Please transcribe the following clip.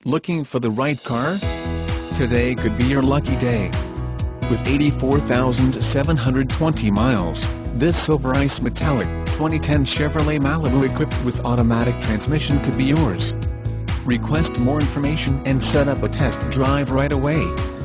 Looking for the right car? Today could be your lucky day. With 84,720 miles, this Silver Ice Metallic 2010 Chevrolet Malibu equipped with automatic transmission could be yours. Request more information and set up a test drive right away.